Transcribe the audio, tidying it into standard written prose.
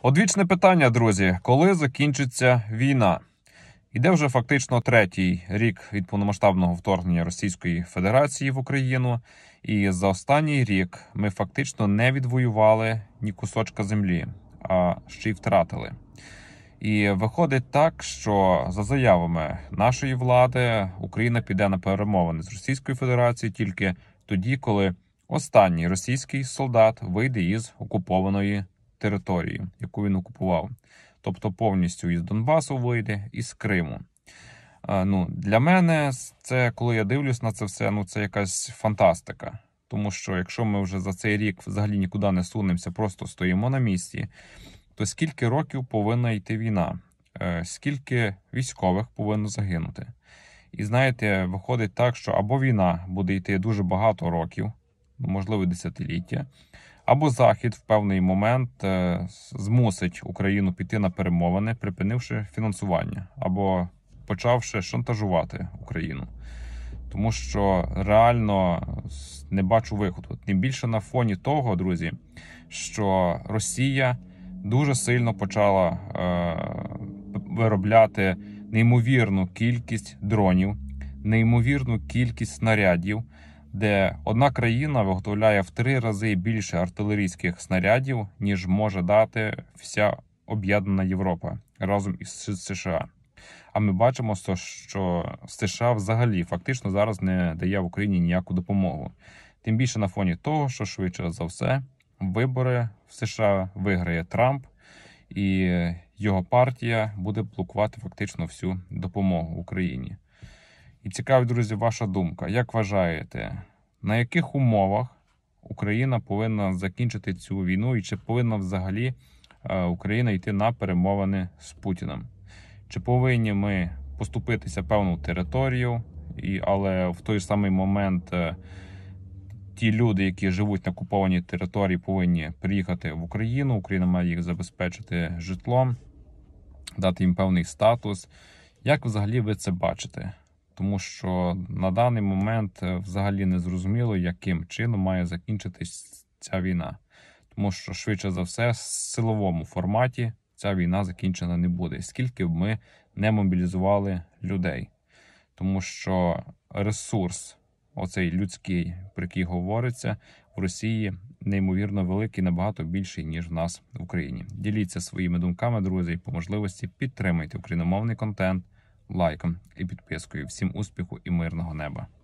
Одвічне питання, друзі. Коли закінчиться війна? Іде вже фактично третій рік від повномасштабного вторгнення Російської Федерації в Україну. І за останній рік ми фактично не відвоювали ні кусочка землі, а ще й втратили. І виходить так, що за заявами нашої влади Україна піде на перемовини з Російською Федерацією тільки тоді, коли останній російський солдат вийде із окупованої території, яку він окупував. Тобто повністю із Донбасу вийде, із Криму. Для мене це, коли я дивлюсь на це все, це якась фантастика. Тому що якщо ми вже за цей рік взагалі нікуди не сунемося, просто стоїмо на місці, то скільки років повинна йти війна? Скільки військових повинно загинути? І знаєте, виходить так, що або війна буде йти дуже багато років, можливо десятиліття, або Захід в певний момент змусить Україну піти на перемовини, припинивши фінансування, або почавши шантажувати Україну. Тому що реально не бачу виходу. Тим більше на фоні того, друзі, що Росія дуже сильно почала виробляти неймовірну кількість дронів, неймовірну кількість снарядів, де одна країна виготовляє в 3 рази більше артилерійських снарядів, ніж може дати вся об'єднана Європа разом із США. А ми бачимо, що США взагалі фактично зараз не дає в Україні ніяку допомогу. Тим більше на фоні того, що швидше за все вибори в США виграє Трамп, і його партія буде блокувати фактично всю допомогу Україні. І цікавить, друзі, ваша думка. Як вважаєте, на яких умовах Україна повинна закінчити цю війну і чи повинна взагалі Україна йти на перемовини з Путіним? Чи повинні ми поступитися певну територію, але в той самий момент ті люди, які живуть на окупованій території, повинні приїхати в Україну, Україна має їх забезпечити житлом, дати їм певний статус. Як взагалі ви це бачите? Тому що на даний момент взагалі не зрозуміло, яким чином має закінчитись ця війна. Тому що, швидше за все, в силовому форматі ця війна закінчена не буде. Скільки б ми не мобілізували людей. Тому що ресурс, оцей людський, про який говориться, в Росії неймовірно великий, набагато більший, ніж в нас в Україні. Діліться своїми думками, друзі, і по можливості підтримайте україномовний контент лайком і підпискою. Всім успіху і мирного неба!